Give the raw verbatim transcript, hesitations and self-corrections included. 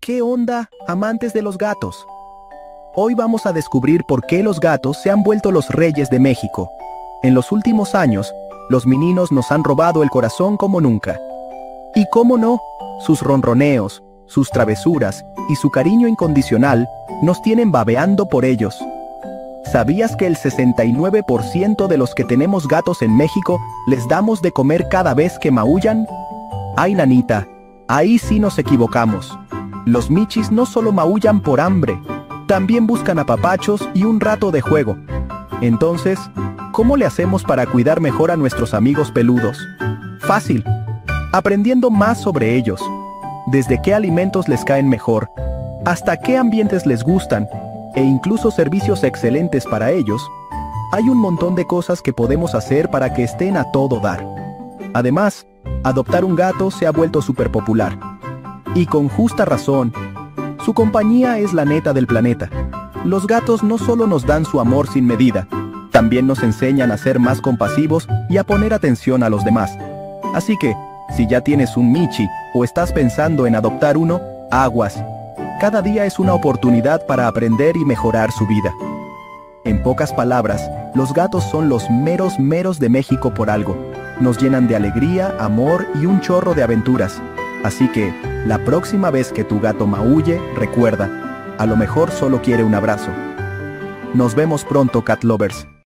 ¿Qué onda, amantes de los gatos? Hoy vamos a descubrir por qué los gatos se han vuelto los reyes de México. En los últimos años, los meninos nos han robado el corazón como nunca. Y cómo no, sus ronroneos, sus travesuras y su cariño incondicional nos tienen babeando por ellos. ¿Sabías que el sesenta y nueve por ciento de los que tenemos gatos en México les damos de comer cada vez que maullan? Ay, nanita, ahí sí nos equivocamos. Los michis no solo maullan por hambre, también buscan apapachos y un rato de juego. Entonces, ¿cómo le hacemos para cuidar mejor a nuestros amigos peludos? Fácil, aprendiendo más sobre ellos, desde qué alimentos les caen mejor, hasta qué ambientes les gustan, e incluso servicios excelentes para ellos. Hay un montón de cosas que podemos hacer para que estén a todo dar. Además, adoptar un gato se ha vuelto súper popular. Y con justa razón. Su compañía es la neta del planeta. Los gatos no solo nos dan su amor sin medida, también nos enseñan a ser más compasivos y a poner atención a los demás. Así que, si ya tienes un michi o estás pensando en adoptar uno, aguas. Cada día es una oportunidad para aprender y mejorar su vida. En pocas palabras, los gatos son los meros meros de México por algo. Nos llenan de alegría, amor y un chorro de aventuras. Así que, la próxima vez que tu gato maulle, recuerda, a lo mejor solo quiere un abrazo. Nos vemos pronto, cat lovers.